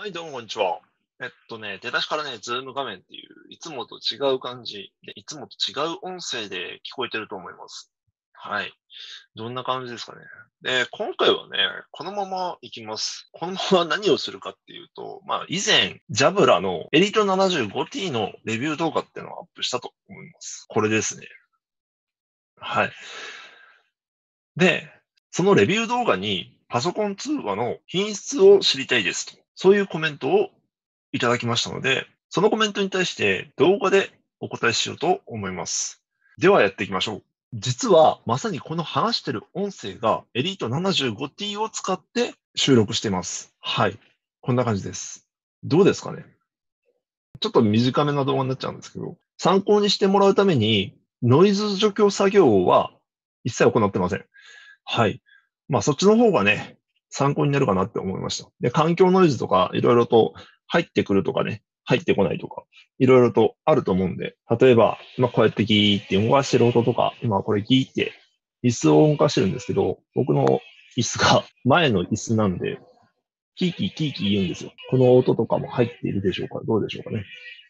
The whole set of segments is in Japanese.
はい、どうもこんにちは。出だしからね、ズーム画面っていう、いつもと違う感じで、いつもと違う音声で聞こえてると思います。はい。どんな感じですかね。で、今回はね、このまま行きます。このまま何をするかっていうと、以前、ジャブラのエリート 75T のレビュー動画っていうのをアップしたと思います。これですね。はい。で、そのレビュー動画にパソコン通話の品質を知りたいですと。そういうコメントをいただきましたので、そのコメントに対して動画でお答えしようと思います。ではやっていきましょう。実はまさにこの話してる音声がエリート 75T を使って収録しています。はい。こんな感じです。どうですかね。ちょっと短めな動画になっちゃうんですけど、参考にしてもらうためにノイズ除去作業は一切行ってません。はい。そっちの方がね、参考になるかなって思いました。で、環境ノイズとか、いろいろと入ってくるとかね、入ってこないとか、いろいろとあると思うんで、例えば、こうやってギーって動かしてる音とか、今これギーって椅子を動かしてるんですけど、僕の椅子が前の椅子なんで、キーキーキーキー言うんですよ。この音とかも入っているでしょうか？どうでしょうかね。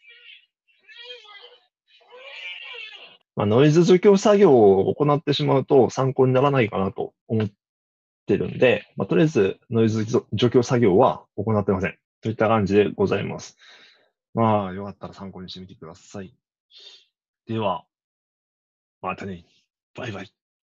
ノイズ除去作業を行ってしまうと参考にならないかなと思ってるんで、とりあえずノイズ除去作業は行ってません。といった感じでございます。よかったら参考にしてみてください。では、またね。バイバイ。